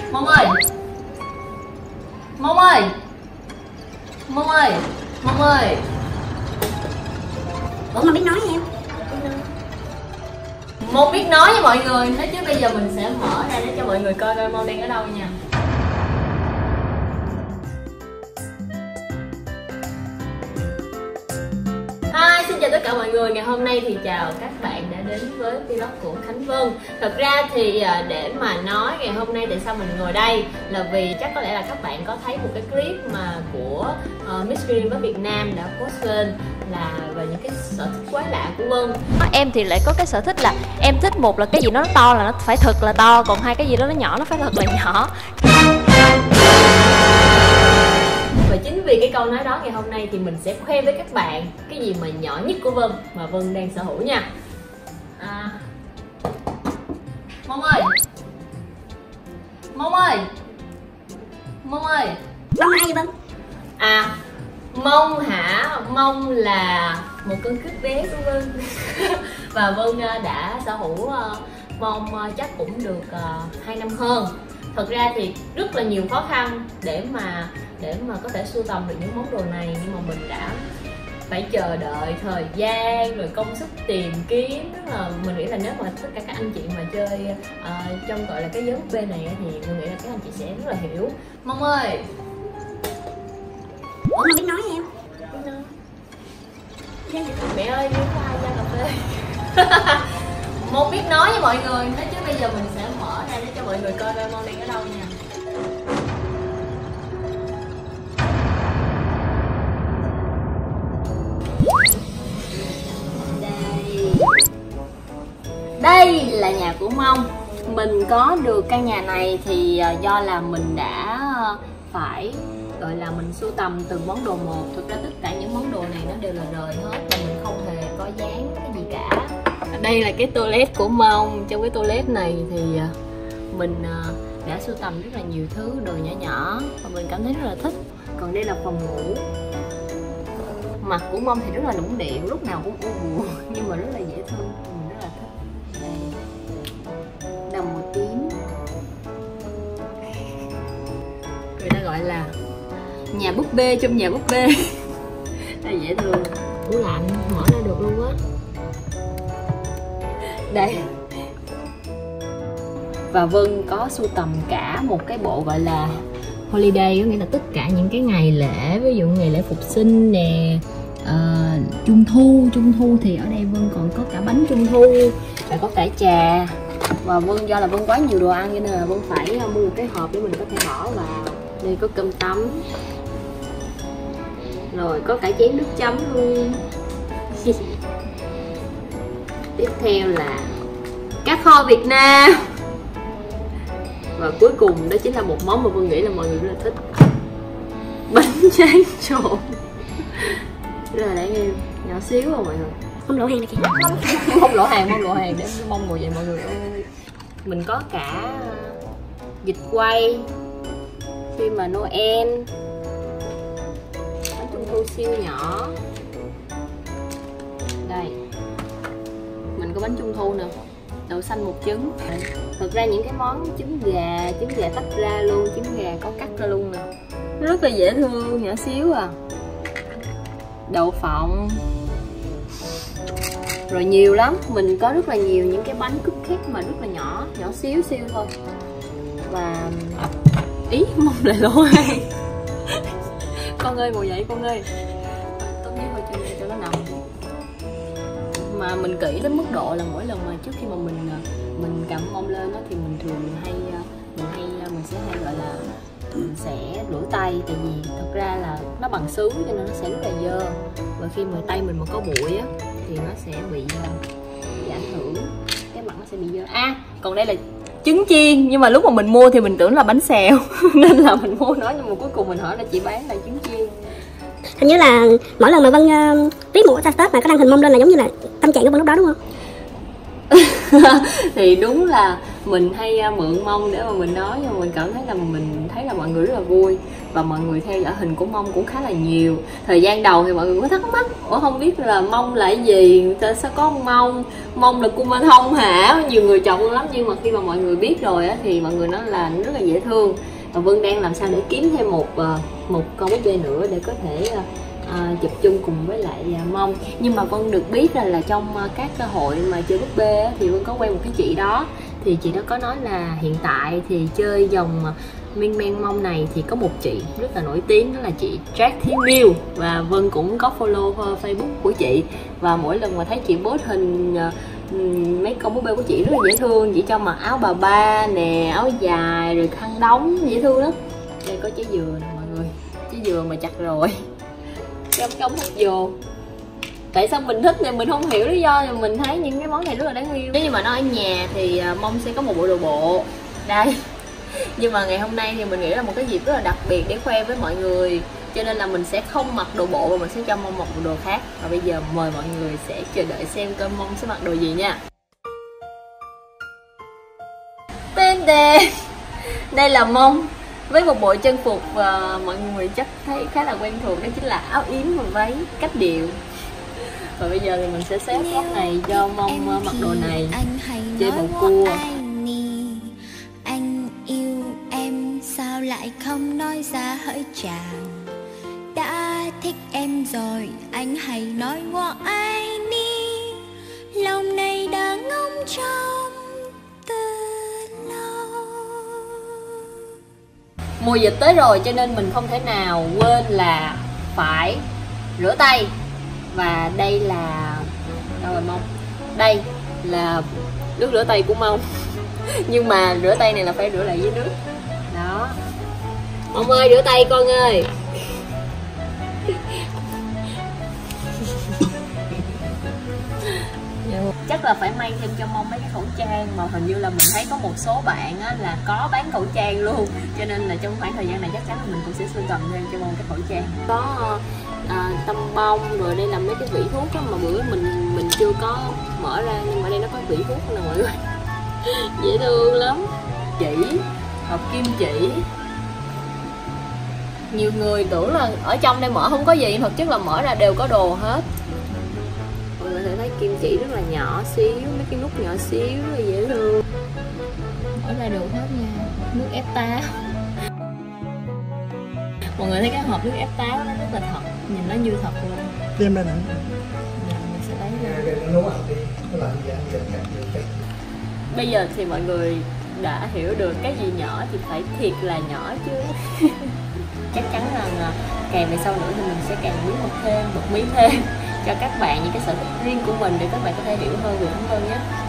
Mông ơi, Mông ơi, Mông ơi, Mông ơi. Ủa mà biết nói em? Mông biết nói với mọi người. Nói chứ bây giờ mình sẽ mở ra để cho mọi người coi coi Mông đang ở đâu nha. Hi, xin chào tất cả mọi người. Ngày hôm nay thì chào các bạn đã đến với vlog của Khánh Vân. Thật ra thì để mà nói ngày hôm nay tại sao mình ngồi đây là vì chắc có lẽ là các bạn có thấy một cái clip mà của Miss Green với Việt Nam đã post lên là về những cái sở thích quái lạ của Vân. Em thì lại có cái sở thích là em thích một là cái gì nó to là nó phải thật là to, còn hai cái gì đó nó nhỏ nó phải thật là nhỏ. Và chính vì cái câu nói đó ngày hôm nay thì mình sẽ khoe với các bạn cái gì mà nhỏ nhất của Vân mà Vân đang sở hữu nha. Mông ơi, Mông ơi, Mông ơi. Mông ai vậy Vân? Mông hả? Mông là một con cướp bé của Vân. Và Vân đã sở hữu Mông chắc cũng được 2 năm hơn. Thật ra thì rất là nhiều khó khăn để mà có thể sưu tầm được những món đồ này, nhưng mà mình đã phải chờ đợi thời gian rồi công sức tìm kiếm. Tức là mình nghĩ là nếu mà tất cả các anh chị mà chơi trong gọi là cái giới búp bê này thì mình nghĩ là các anh chị sẽ rất là hiểu. Mông ơi. Ủa mà biết nói em? Mẹ ơi, nếu có ai ra cà phê. Mông biết nói với mọi người. Nói chứ bây giờ mình sẽ mở ra để cho mọi người coi coi Mông đang ở đâu nha. Đây là nhà của Mông. Mình có được căn nhà này thì do là mình đã phải gọi là mình sưu tầm từng món đồ một. Thực ra tất cả những món đồ này nó đều là rời hết và mình không hề có dán cái gì cả. Đây là cái toilet của Mông. Trong cái toilet này thì mình đã sưu tầm rất là nhiều thứ đồ nhỏ nhỏ và mình cảm thấy rất là thích. Còn đây là phòng ngủ. Mặt của Mông thì rất là nũng nịu, lúc nào cũng u buồn nhưng mà rất là dễ thương, mình rất là thích. Đây, đồng màu tím, người ta gọi là nhà búp bê trong nhà búp bê. Đây dễ thương, tủ lạnh mở ra được luôn á. Đây, và Vân có sưu tầm cả một cái bộ gọi là holiday, có nghĩa là tất cả những cái ngày lễ, ví dụ ngày lễ Phục sinh nè, Trung thu thì ở đây Vân còn có cả bánh Trung thu và có cả trà. Và Vân do là Vân quá nhiều đồ ăn cho nên là Vân phải mua một cái hộp để mình có thể bỏ vào. Đây có cơm tấm, rồi có cả chén nước chấm luôn. Tiếp theo là cá kho Việt Nam. Và cuối cùng đó chính là một món mà Vân nghĩ là mọi người rất là thích, bánh tráng trộn. Rất là đáng yêu, nhỏ xíu không mọi người. Không lỗ hàng này kìa. Không lỗ hàng để Mông ngồi vậy mọi người ơi. Mình có cả vịt quay, phim mà Noel, bánh trung thu siêu nhỏ. Đây, mình có bánh trung thu nè, đậu xanh một trứng. Thực ra những cái món trứng gà tách ra luôn, trứng gà có cắt ra luôn nè, rất là dễ thương, nhỏ xíu à. Đậu phộng, rồi nhiều lắm. Mình có rất là nhiều những cái bánh cupcake mà rất là nhỏ xíu thôi. Và ý Mông lại lỗ hàng. Con ơi ngồi dậy con ơi, tốt nhất thôi cho nó nằm. Mà mình kỹ đến mức độ là mỗi lần mà trước khi mà mình cầm Mông lên đó thì mình thường mình sẽ hay gọi là mình sẽ rửa tay, tại vì thật ra là nó bằng sứ cho nên nó sẽ rất là dơ, và khi mà tay mình mà có bụi á thì nó sẽ bị ảnh hưởng, cái mặt nó sẽ bị dơ. Còn đây là trứng chiên, nhưng mà lúc mà mình mua thì mình tưởng là bánh xèo nên là mình mua nó, nhưng mà cuối cùng mình hỏi là chị bán là trứng chiên. Hình như là mỗi lần mà Vân viết một cái status mà có đăng hình Mông lên là giống như là tâm trạng của Vân lúc đó đúng không? Thì đúng là mình hay mượn mông để mà mình nói, nhưng mà mình cảm thấy là mình thấy là mọi người rất là vui và mọi người theo dõi hình của mông cũng khá là nhiều. Thời gian đầu thì mọi người có thắc mắc, không biết là mông là cái gì, sao có mông là Kumanthong hả, nhiều người chọn lắm. Nhưng mà khi mà mọi người biết rồi á thì mọi người nói là rất là dễ thương. Và Vân đang làm sao để kiếm thêm một con búp bê nữa để có thể chụp chung cùng với lại mông. Nhưng mà Vân được biết là trong các cơ hội mà chơi búp bê á, thì Vân có quen một cái chị đó, thì chị đó có nói là hiện tại thì chơi dòng miên man mông này thì có một chị rất là nổi tiếng, đó là chị Jack Thiến Miêu, và Vân cũng có follow Facebook của chị. Và mỗi lần mà thấy chị post hình mấy con búp bê của chị rất là dễ thương, chị cho mặc áo bà ba nè, áo dài rồi khăn đóng dễ thương lắm. Đây có trái dừa nè mọi người, trái dừa mà chặt rồi trong hút vô. Tại sao mình thích thì mình không hiểu lý do, nhưng mình thấy những cái món này rất là đáng yêu. Nếu như mà nó ở nhà thì mong sẽ có một bộ đồ bộ đây. Nhưng mà ngày hôm nay thì mình nghĩ là một cái dịp rất là đặc biệt để khoe với mọi người, cho nên là mình sẽ không mặc đồ bộ và mình sẽ cho mong một bộ đồ khác. Và bây giờ mời mọi người sẽ chờ đợi xem coi mong sẽ mặc đồ gì nha. Tên đề đây là mong với một bộ chân phục và mọi người chắc thấy khá là quen thuộc, đó chính là áo yếm và váy cách điệu. Và bây giờ thì mình sẽ xếp góc này cho mong mặc đồ này chơi bầu cua. Anh yêu em sao lại không nói ra hỡi chàng, đã thích em rồi anh hãy nói của anh đi, lòng này đã ngóng trông từ lâu. Mùa dịch tới rồi cho nên mình không thể nào quên là phải rửa tay. Và đây là đâu rồi Mông? Đây là nước rửa tay của Mông. Nhưng mà rửa tay này là phải rửa lại với nước. Đó. Mông ơi, rửa tay con ơi. Chắc là phải may thêm cho Mông mấy cái khẩu trang, mà hình như là mình thấy có một số bạn á, là có bán khẩu trang luôn, cho nên là trong khoảng thời gian này chắc chắn là mình cũng sẽ sưu tầm thêm cho Mông cái khẩu trang. Có tăm bông, rồi đây là mấy cái vỉ thuốc đó mà bữa mình chưa có mở ra, nhưng mà đây nó có vỉ thuốc nè mọi người. Dễ thương lắm. Chỉ hộp kim chỉ. Nhiều người tưởng là ở trong đây mở không có gì, thực chất là mở ra đều có đồ hết. Mọi người thấy kim chỉ rất là nhỏ xíu, mấy cái nút nhỏ xíu rất là dễ thương. Mở ra được hết nha. Nước ép táo. Mọi người thấy cái hộp nước ép táo nó rất là thật, nhìn nó như thật luôn. Đem ra nè. Mình sẽ lấy ra. Bây giờ thì mọi người đã hiểu được cái gì nhỏ thì phải thiệt là nhỏ chứ. Chắc chắn rằng càng về sau nữa thì mình sẽ càng bật mí thêm cho các bạn những cái sở thích riêng của mình để các bạn có thể hiểu hơn về Thắng Vân nhé.